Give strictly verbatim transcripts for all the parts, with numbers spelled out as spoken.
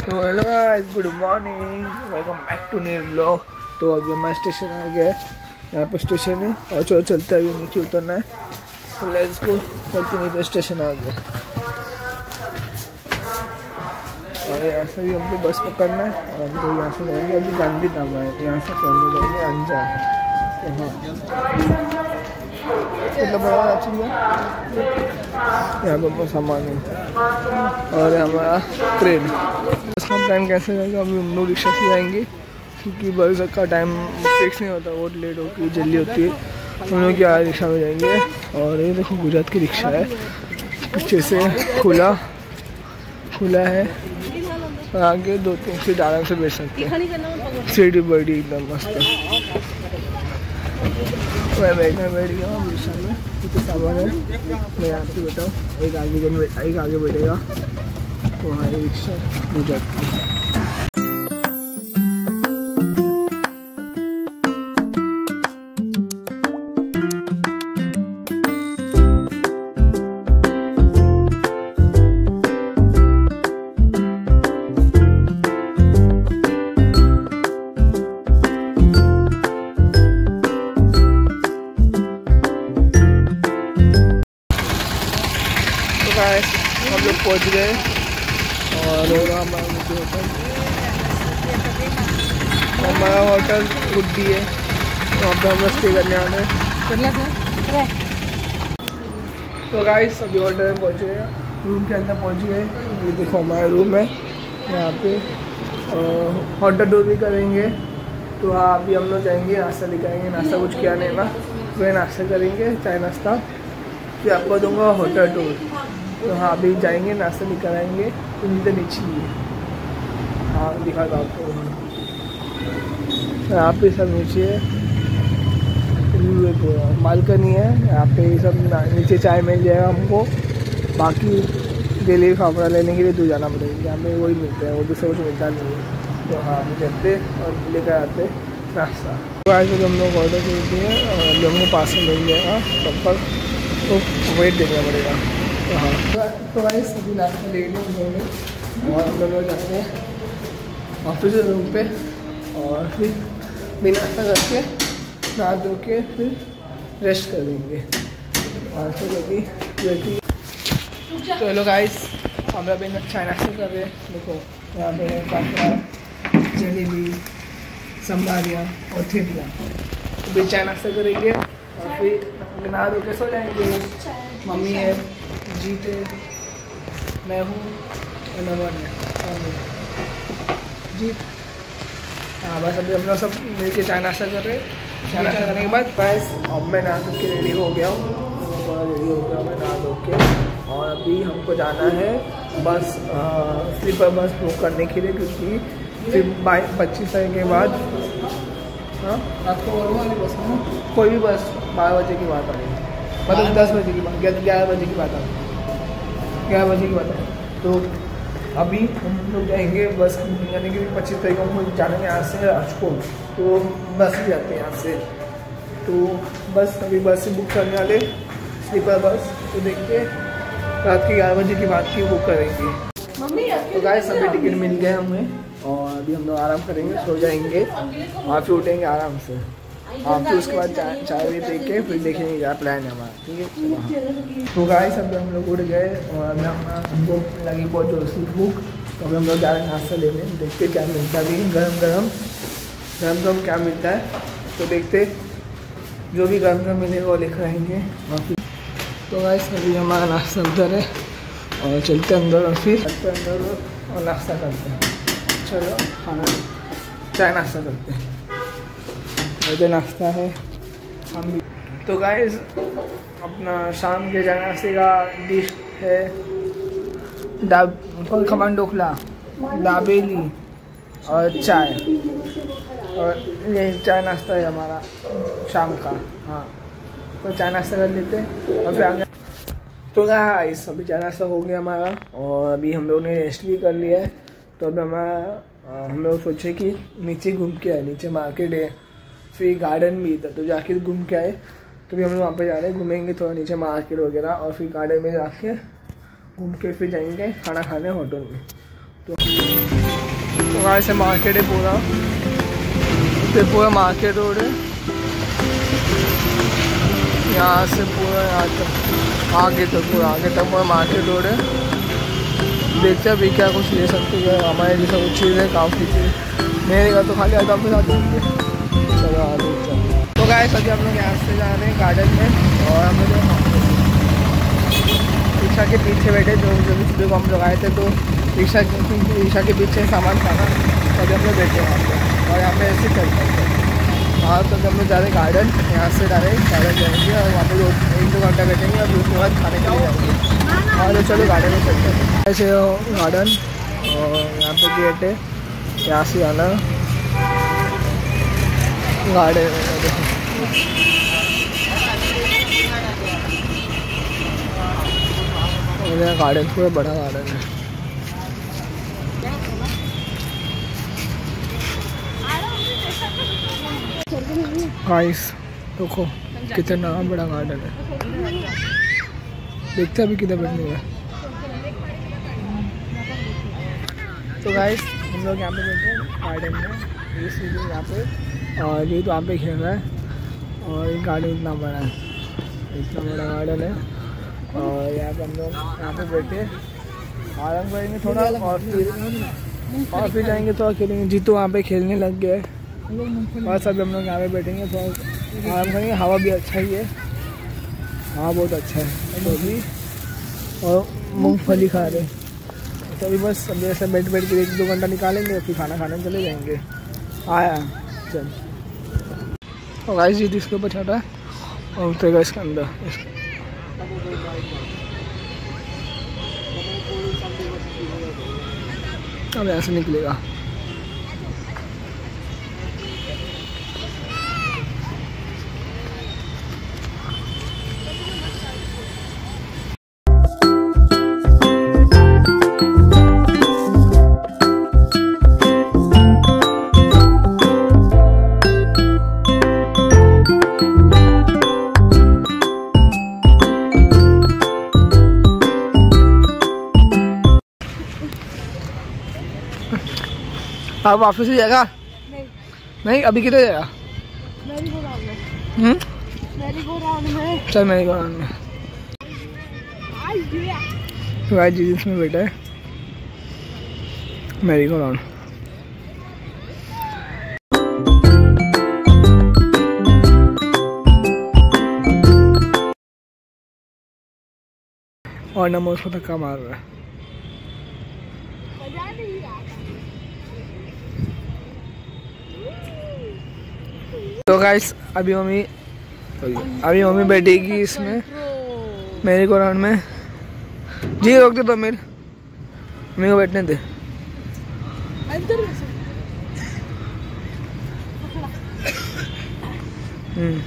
तो hello guys, good morning, welcome back to new blog. तो अभी हमारा स्टेशन आ गया है, यहाँ पे स्टेशन है और चलो चलते हैं, अभी नीचे उतरना है। तो लेट्स गो, चलते नहीं तो स्टेशन आ गया और यहाँ से भी हमको बस पकड़ना है और हमको यहाँ से जाएंगे अभी गांधी धाम है, यहाँ से चलने जाएंगे अंजार। मतलब बड़ा अच्छी है यहाँ पर बहुत सामान है और हमारा ट्रेन। इसका टाइम कैसे जाएगा, अभी हम लोग रिक्शा से जाएंगे क्योंकि बस का टाइम फिक्स नहीं होता, बहुत लेट होती है, जल्दी होती है। हम लोग क्या रिक्शा में जाएंगे। और ये देखो गुजरात की रिक्शा है, पीछे से खुला खुला है और आगे दो तीन सीट आराम से बैठ सकते हैं, सीट बड़ी एकदम मस्त है। मैं बैठना बैठ गया हूँ रिक्शा में, कितने सामान है मैं आपको बताऊँ। एक आगे एक आगे बैठेगा तो हमारी रिक्शा गुजरात की। हम लोग पहुँच गए और हमारा होटल हमारा होटल गुड्डी है, वहाँ पे हम लोग स्टे करने आने हैं। तो गाइस अभी होटल में पहुँच गए, रूम के अंदर पहुँच गए। ये देखो हमारा रूम है, यहाँ पे होटल टूर भी करेंगे। तो हाँ अभी हम लोग जाएंगे, नाश्ता दिखाएंगे, नाश्ता कुछ किया नहीं ना, वही नाश्ता करेंगे, चाय नाश्ता, फिर आपको दूंगा होटल टूर। तो हाँ अभी जाएंगे, नाश्ता लेकर आएंगे। तो नीचे नीचे ही हाँ दिखा दो आपको, यहाँ पे सब नीचे बालकनी है, यहाँ पे सब नीचे चाय मिल जाएगा हमको। बाकी डेली खाना लेने के लिए दूर जाना पड़ेगा, यहाँ पे वही मिलता है, वो दूसरा कुछ मिलता नहीं है। तो हाँ हम चलते और लेकर आते नाश्ता। तो आज हम लोग ऑर्डर करते हैं और अभी हमको पास में मिल जाएगा तब तक, तो वेट देना पड़ेगा। हाँ तो भाई सभी नाश्ता ले लें उन्होंने और हम लोग जाते हैं ऑफिस रूम पे और फिर भी नाश्ता करके नहा धो के फिर रेस्ट करेंगे और फिर अभी बैठी। तो हेलो गाइस, हम लोग अभी चाय नाश्ता कर रहे हैं। देखो यहाँ पे काफी जलेबी, संभारिया और थेपला। तो भी चाय नाश्ता करेंगे और फिर नहा धो के सो जाएंगे। मम्मी है, जीत है, मैं हूँ और नमन है जीत। हाँ बस अभी हम लोग सब मिलके चाय नाश्ता कर रहे हैं। चाय नाश्ता करने के बाद बस अब मैं नहा धो के रेडी हो गया हूँ, रेडी हो गया मैं नहा धो के। और अभी हमको जाना है बस स्लीपर बस बुक करने के लिए, क्योंकि फिर बाईस पच्चीस तारीख के बाद हाँ रात को वाली बस में कोई भी बस बारह बजे की बात आ रही है, मतलब दस बजे की बात, ग्यारह बजे की बात आ रही है, ग्यारह बजे की बात है। तो अभी हम लोग जाएंगे बस यानी कि पच्चीस तारीख को हम लोग जाने यहाँ से राजकोट, तो बस ही जाते हैं यहाँ से। तो बस अभी बस से बुक करने वाले स्लीपर बस, तो देखते रात के ग्यारह बजे की बात की बुक करेंगे। तो गाइस सभी टिकट मिल गए हमें और अभी हम लोग आराम करेंगे, सो जाएंगे और फिर उठेंगे आराम से। और फिर उसके बाद चाय चाय भी पी के फिर देखेंगे क्या प्लान है हमारा, ठीक है। तो गाइस सब हम लोग उठ गए और अभी हमको लगी बहुत जोर से भूख, तो अभी हम लोग जा रहे हैं नाश्ता लेने, देखते क्या मिलता है। अभी गरम गरम गरम गरम क्या मिलता है, तो देखते जो भी गरम गरम मिलेगा वो लेकर आएंगे। और फिर तो गाइस अभी हमारा नाश्ता उधर है और चलते अंदर और फिर चलते अंदर और नाश्ता करते हैं। चलो खाना चाय नाश्ता करते हैं, मुझे नाश्ता है हम भी। तो गाइस अपना शाम के चाय नाश्ते का डिश है दाब खमन ढोकला, दाबेली और चाय, और ये चाय नाश्ता है हमारा शाम का। हाँ तो चाय नाश्ता कर लेते हैं और फिर आगे। तो गाइस अभी चाय नाश्ता हो गया हमारा और अभी हम लोगों ने रेस्ट भी कर लिया है। तो अभी हमारा हम लोग सोचे कि नीचे घूम के आए, नीचे मार्केट है, फिर गार्डन भी था, तो जाके घूम के आए। तो भी हम लोग वहाँ पे जा रहे हैं, घूमेंगे थोड़ा नीचे मार्केट वगैरह और फिर गार्डन में जाके घूम के फिर जाएंगे खाना खाने होटल में। तो वहाँ से मार्केट है पूरा, फिर पूरा मार्केट रोड है, यहाँ से पूरा यहाँ तक आगे तक पूरा आगे तक पूरा मार्केट रोड है। देखते अभी क्या कुछ ले सकते हैं, हमारे जैसा कुछ चीज़ है काफ़ी चीज़ मेरे का तो खाली आता पे साथ देंगे। चलो आगे चलो। तो गाइस अभी हम लोग यहाँ से जा रहे हैं गार्डन में, और हम लोग रिक्शा के पीछे बैठे जो जो भी सुबह को हम लोग आए थे, तो रिक्शा रिक्शा के पीछे सामान खाना, तभी हम लोग बैठे वहाँ पे, और यहाँ पे ऐसे चलते हैं। हाँ तो हम लोग जा रहे हैं गार्डन, यहाँ से जा रहे हैं गार्डन जाएंगे और वहाँ पे दो एक दो घंटा बैठेंगे और उसके बाद खाने के लिए जाएंगे। और तो चलो गार्डन में चलते हैं। ऐसे गार्डन और यहाँ पे गेट है, यहाँ से आना गार्डन। और गार्डन पूरा बड़ा गार्डन है। गाइस देखो कितना बड़ा गार्डन है, देखते अभी किधर बैठने है। तो गाइस हम लोग यहाँ पे बैठे हैं गार्डन में, ये सीधे यहाँ पे, और ये तो यहाँ पे खेल रहा है। और ये गार्डन इतना बड़ा है, इतना बड़ा गार्डन है। और यहाँ पे हम लोग यहाँ पे बैठे आराम करेंगे थोड़ा, और फिर और फिर जाएंगे थोड़ा खेलेंगे। जीतू वहाँ पे खेलने लग गए, और सब हम लोग यहाँ पे बैठेंगे थोड़ा आराम करेंगे। हवा भी अच्छा ही है, हाँ बहुत अच्छा है तो भी। और मूंगफली खा रहे तो अभी बस हम ऐसे बैठ बैठ के एक दो घंटा निकालेंगे, फिर खाना खाने चले जाएंगे। आया चल। और गाइस जी इसके ऊपर चढ़ा है और उतरेगा इसके अंदर। अब ऐसे निकलेगा। अब वापस से जाएगा? नहीं नहीं, अभी किधर जाएगा? मेरी गो राउंड में। हम्म मेरी गो राउंड में। चल मेरी गो राउंड में। तो भाई जी इसमें बैठा है मेरी गो राउंड। और नमो उसको धक्का मार रहा है। तो गाइस अभी मम्मी अभी मम्मी बैठेगी इसमें मेरे को राउंड में। जी रोक दे तो मेरे मम्मी को बैठने दे। हम्म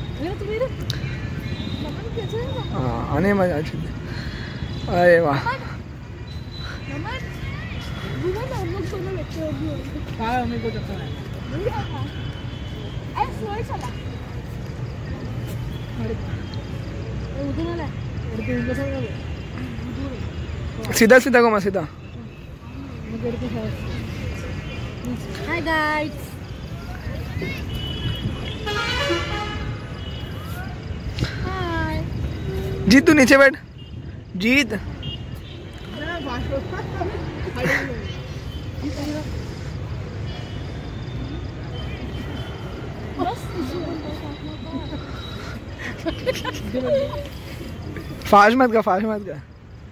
हाँ आने मजा अच्छी। अरे वाह सीधा सीधा घुमा सीधा। Hi guys. हाय जीत तू नीचे बैठ। जीत फास्ट मत का फास्ट मत का।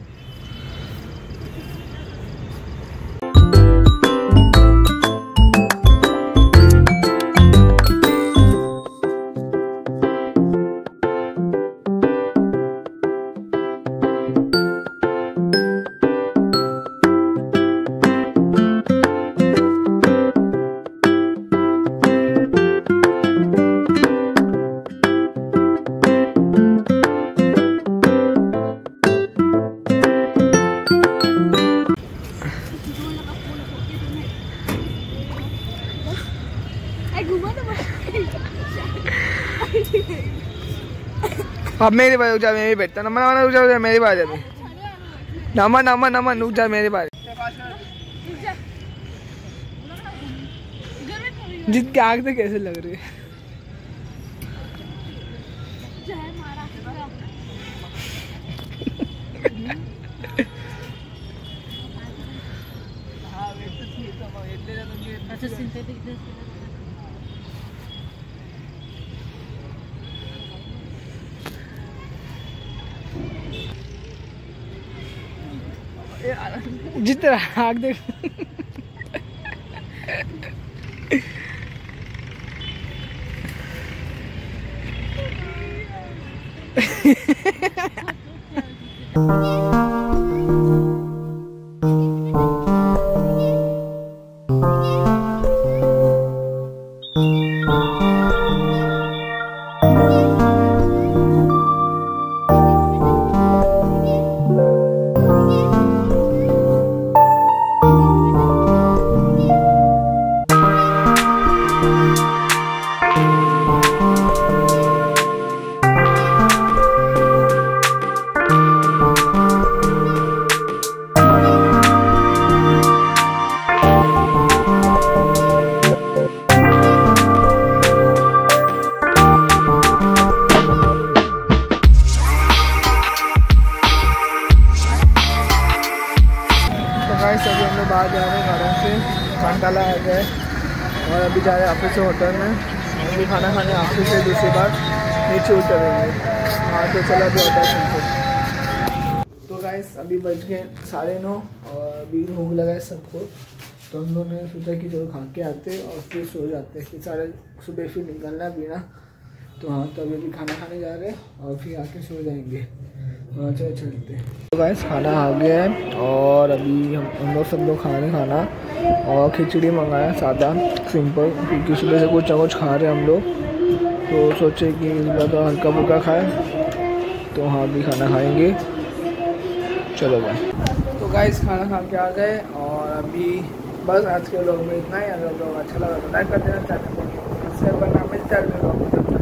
अब मेरी बात रुक जा, मेरी बैठता नमन नमन रुक जा, मेरी बात है अभी। नमन नमन नमन रुक जा मेरी बात। जित के आग से कैसे लग रही है? अच्छा सिंथेटिक जितना आग देख अभी हम लोग बाहर जा रहे हैं घरों से, घंटाला आ गए और अभी जा रहे हैं ऑफिस से होटल में। अभी खाना खाने ऑफिस से दूसरी बार नीचे उतरेंगे। हाँ तो चलो अभी होटल चलते। तो गाइस अभी बज गए साढ़े नौ और अभी भूख लगा है सबको, तो हम लोगों ने सोचा कि चलो खा के आते और फिर सो जाते हैं, फिर साढ़े सुबह फिर निकलना पीना। तो हाँ तो अभी भी खाना खाने जा रहे हैं और फिर आके सो जाएंगे। हाँ चलो चलते हैं। तो गाइस खाना आ गया है और अभी हम हम लोग सब लोग खा रहे खाना और खिचड़ी मंगाया सादा सिंपल, क्योंकि सुबह से कुछ ना कुछ खा रहे हम लोग, तो सोचे कि इस बार तो हल्का फुल्का खाए। तो हाँ अभी खाना खाएंगे, चलो भाई। तो गाइस खाना खा के आ गए और अभी बस आज के लोग में इतना ही। अगर लोग अच्छा लगा तो लाइक कर देना, चैनल को सब्सक्राइब करना। मिलता है।